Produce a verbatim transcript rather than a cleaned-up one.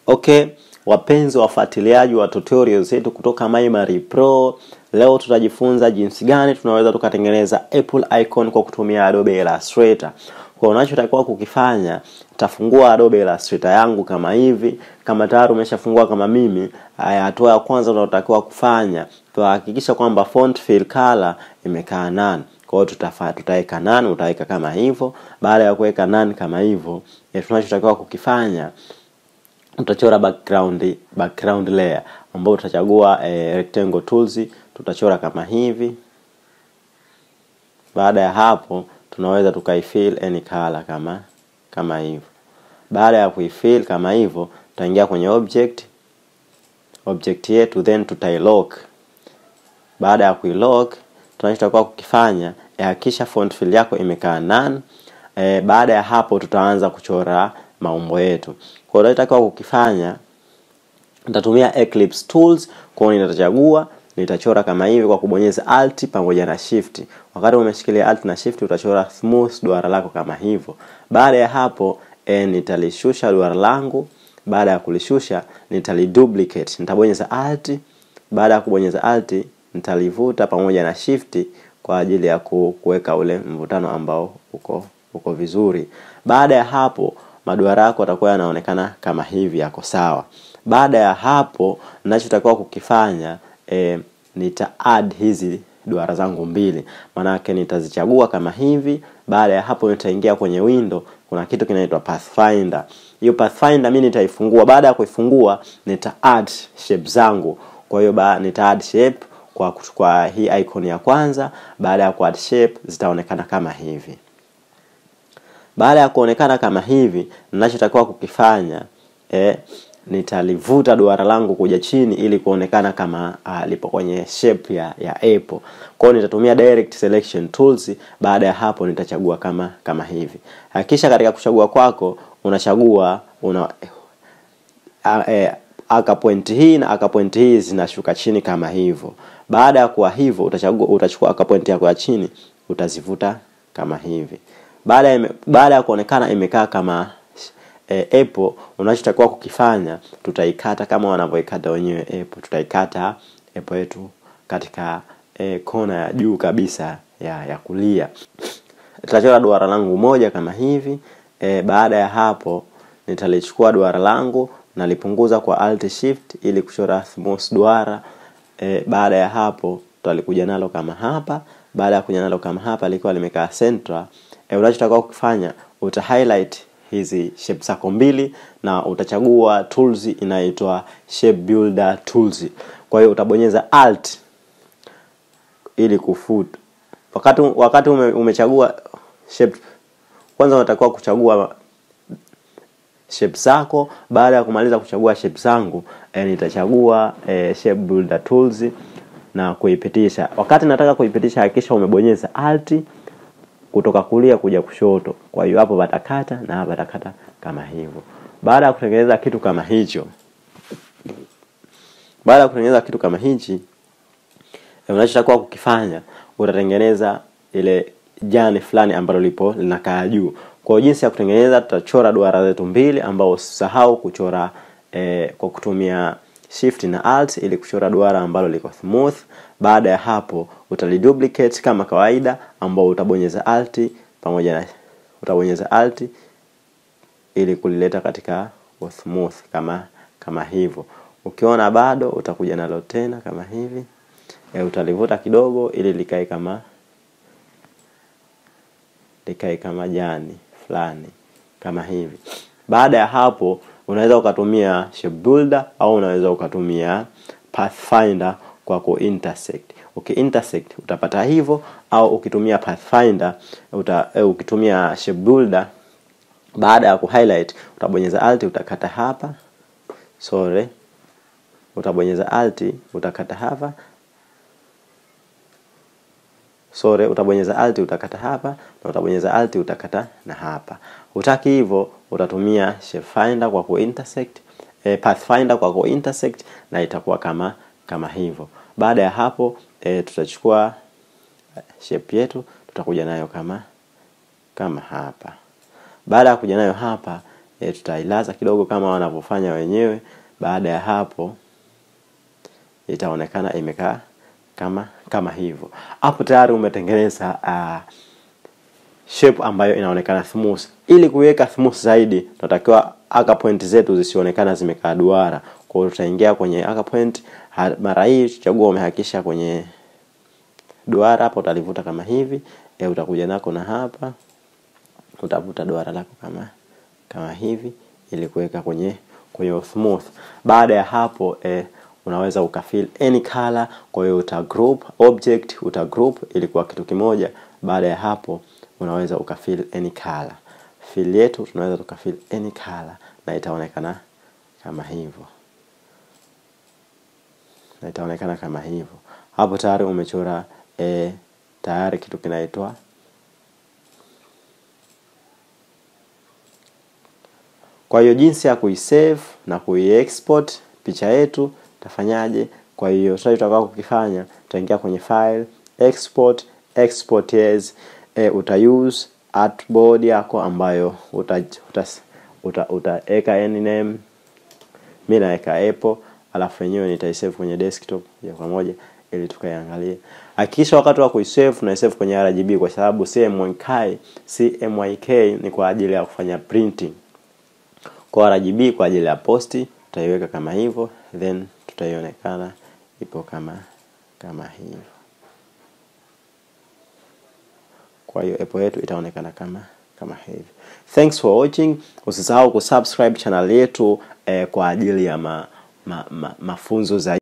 Okay, wapenzi wafuatiliaji wa tutorials zetu kutoka MyMari Pro, leo tutajifunza jinsi gani tunaweza tukatengeneza Apple icon kwa kutumia Adobe Illustrator. Kwa unachotakiwa kukifanya, utafungua Adobe Illustrator yangu kama hivi. Kama tayari umeshafungua kama mimi, hatua ya kwanza unatakiwa kufanya kuhakikisha kwamba font fill color imekaa none. Kwa hiyo tutafanya tutaweka none, utaweka kama hivyo. Baada ya kuweka none kama hivyo, tunachotakiwa kukifanya, utachora background background layer ambayo utachagua eh, rectangle tools, tutachora kama hivi. Baada ya hapo tunaweza tukaifill any color kama kama hivyo. Baada ya kuifill kama hivyo, tutaingia kwenye object object yetu, then tutailock. Baada ya kuilock, tunachotakiwa kukifanya, hakikisha font fill yako imekaa none. E, baada ya hapo tutaanza kuchora maumbo yetu. Kwa hiyo nitakiwa kukifanya, nitatumia Eclipse tools. Kwa hiyo nitachagua, nitachora kama hivi kwa kubonyeza Alt pamoja na Shift. Wakati umeshikilia Alt na Shift, utachora smooth duara lako kama hivyo. Baada ya hapo e, nitalishusha duara langu. Baada ya kulishusha, nitaliduplicate. Nitabonyeza Alt. Baada ya kubonyeza Alt, nitalivuta pamoja na Shift kwa ajili ya kuweka ule mvutano ambao uko uko vizuri. Baada ya hapo maduara yako yatakuwa yanaonekana kama hivi, yako sawa. Baada ya hapo ninachotakiwa kukifanya, e, nita add hizi duara zangu mbili. Maana yake nitazichagua kama hivi. Baada ya hapo nitaingia kwenye window, kuna kitu kinaitwa Pathfinder. Hiyo Pathfinder mimi nitaifungua. Baada ya kuifungua, nita add shape zangu. Kwa hiyo ba nita add shape kwa kuchukua hii icon ya kwanza. Baada ya ku add shape zitaonekana kama hivi. Baada ya kuonekana kama hivi, ninachotakiwa kukifanya, eh, nitalivuta duara langu kuja chini ili kuonekana kama uh, lipo kwenye shape ya ya apple. Kwa hiyo nitatumia direct selection tools. Baada ya hapo nitachagua kama kama hivi. Hakikisha katika kuchagua kwako unachagua una uh, eh, aka point hii na aka point hii zinashuka chini kama hivyo. Baada ya kuwa hivyo, utachagua utachukua aka point yako ya chini, utazivuta kama hivi. Baada ya baada ya kuonekana imekaa kama e, apple, unachotakiwa kukifanya, tutaikata kama wanavyoikata wenyewe apple. Tutaikata apple yetu katika e, kona ya juu kabisa ya ya kulia. Nitachora duara langu moja kama hivi. E, baada ya hapo nitalichukua duara langu na lipunguza kwa Alt Shift ili kuchora smooth duara. E, baada ya hapo tutalikuja nalo kama hapa. Baada ya kuja nalo kama hapa liko limekaa central. E, unachotakiwa kufanya, uta highlight hizi shape zako mbili na utachagua tools inaitwa Shape Builder tools. Kwa hiyo utabonyeza Alt ili kufuta. Wakati wakati ume, umechagua shape, kwanza unatakiwa kuchagua shape zako. Baada ya kumaliza kuchagua shape zangu, e, nitachagua e, Shape Builder tools na kuipitisha. Wakati nataka kuipitisha, hakikisha umebonyeza Alt kutoka kulia kuja kushoto. Kwa hiyo hapo batakata na hapa batakata kama hivyo. Baada ya kutengeneza kitu kama hicho, baada ya kutengeneza kitu kama hichi, unachotakiwa kukifanya, utatengeneza ile jani fulani ambalo lipo linakaa juu. Kwa jinsi ya kutengeneza, tutachora duara zetu mbili ambao usisahau kuchora eh, kwa kutumia Shift na Alt ili kuchora duara ambalo liko smooth. Baada ya hapo utaliduplicate kama kawaida, ambao utabonyeza Alt pamoja na utabonyeza Alt ili kulileta katika smooth kama kama hivyo. Ukiona bado, utakuja nalo tena kama hivi. E, utalivuta kidogo ili likae kama likae kama jani fulani kama hivi. Baada ya hapo unaweza ukatumia Shape Builder au unaweza ukatumia Pathfinder kwa ku intersect. Okay, intersect utapata hivyo, au ukitumia Pathfinder uta, eh, ukitumia Shape Builder, baada ya ku highlight utabonyeza Alt, utakata hapa. Sorry. Utabonyeza Alt, utakata hapa. Sorry, utabonyeza Alt utakata hapa na utabonyeza Alt utakata na hapa. Utaki hivyo, utatumia Shape Finder kwa ku intersect, eh, Pathfinder kwa ku intersect, na itakuwa kama kama hivyo. Baada ya hapo e, tutachukua shape yetu, tutakuja nayo kama kama hapa. Baada ya kuja nayo hapa, e, tutailaza kidogo kama wanavyofanya wenyewe. Baada ya hapo itaonekana imekaa kama kama hivyo. Hapo tayari umetengeneza uh, shape ambayo inaonekana smooth. Ili kuweka smooth zaidi, tunatakiwa anchor point zetu zisionekana zimekaa duara. Kwa hiyo tutaingia kwenye anchor point. Mara hii tuchagua umehakisha kwenye duara, hapo utalivuta kama hivi. E, utakuja nako na hapa utavuta duara lako kama kama hivi ili kuweka kwenye kwenye smooth. Baada ya hapo e, unaweza ukafill any color. Kwa hiyo uta group object, uta group ili kwa kitu kimoja. Baada ya hapo unaweza ukafill any color. Fill yetu tunaweza tukafill any color na itaonekana kama hivyo. Na itaonekana kama hivyo. Hapo tayari umechora e, tayari kitu kinaitwa Kwa hiyo jinsi ya kuisave na kuiexport picha yetu tafanyaje? Kwa hiyo sasa tutakao kukifanya, tutaingia kwenye file, export, export as e, uta use artboard yako ambayo uta uta uta utaweka any name. Mimi naweka Apple, alafu yenyewe nitaisave kwenye desktop ya kwa moja ili tukaiangalie. Hakikisha wakati wa kuisave unaisave kwenye R G B kwa sababu C M Y K C M Y K ni kwa ajili ya kufanya printing. Kwa R G B kwa ajili ya posti, tutaiweka kama hivyo, then tutaionekana ipo kama kama hivyo. Kwa hiyo Apple yetu itaonekana kama kama hivi. Thanks for watching. Usisahau kusubscribe channel yetu eh, kwa ajili ya ma, ma, ma, mafunzo zaidi.